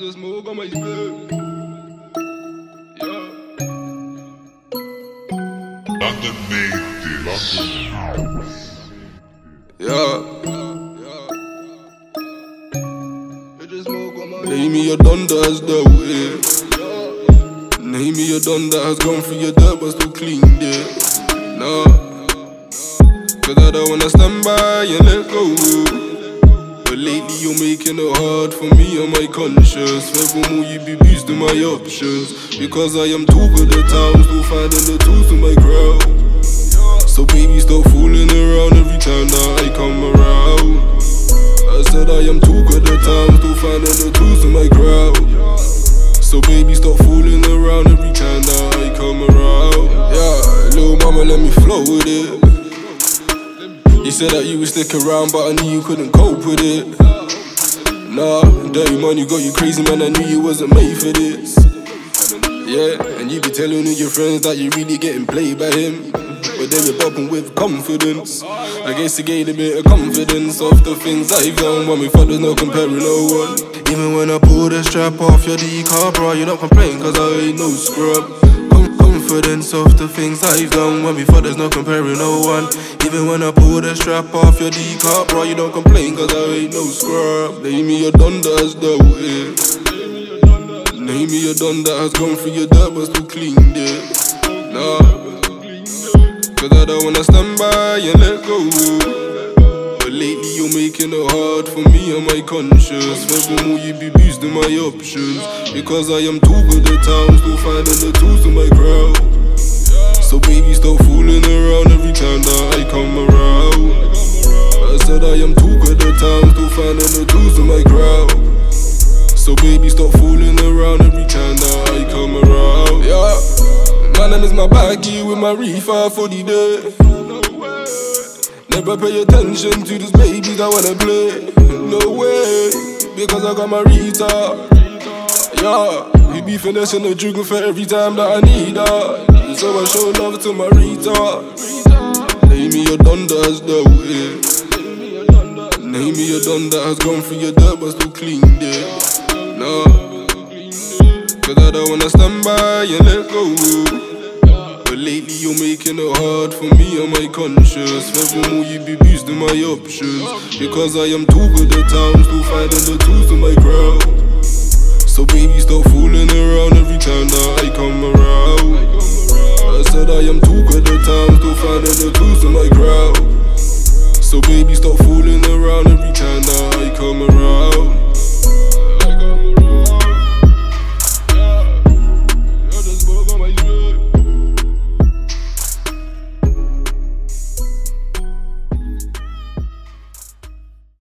just smoke on my spit. Yeah. London made this. Name me a don that has dealt with it. Name me a don that has gone through your dirt but still cleaned it. Nah, cause I don't wanna stand by and let go. But lately you're making it hard for me and my conscience. Furthermore you be boosting my options, because I am too good at times, still finding the tools to my crowd. So baby stop fooling around every time that I come around. I said I am too good at times, still finding the tools to my crowd. So baby stop fooling around every time that I come around. Yeah, little mama let me flow with it. You said that you would stick around but I knew you couldn't cope with it. Nah, dirty money got you crazy man, I knew you wasn't made for this. Yeah, and you be telling all your friends that you're really getting played by him, but they were bopping with confidence. I guess it gave a bit of confidence of the things I've done. When we thought there's no comparing no one. Even when I pull the strap off your D-car, bro, you don't complain cause I ain't no scrub. Confidence of the things I've done. When we thought there's no comparing no one. Even when I pull the strap off your D-car, bro, you don't complain cause I ain't no scrub. Name me a don that has dealt with. Name me a don that has gone through your dirt but still cleaned it. Nah, cause I don't wanna stand by and let go. But lately you're making it hard for me and my conscience. Furthermore you be boosting my options, because I am too good at times, still finding the tools to my crowd. So baby stop fooling around every time that I come around. I said I am too good at times, still finding the tools to my crowd. So baby stop fooling around every time that I come around. Yeah, my name is my baggie with my reefer for the day. Never pay attention to these babies that wanna play. No way, because I got my retard. Yeah, we be finessing the juggle for every time that I need her. So I show love to my retard. Name me a don that has dealt with. Name me a don that has gone through your dirt but still cleaned it. Nah, cause I don't wanna stand by and let go. But lately you're making it hard for me and my conscience. Furthermore you be boosting my options, because I am too good at times, still finding the tools to my crowd. So baby stop fooling around every time that I come around. I said I am too good at times, still finding the tools to my crowd. So baby stop fooling around every time that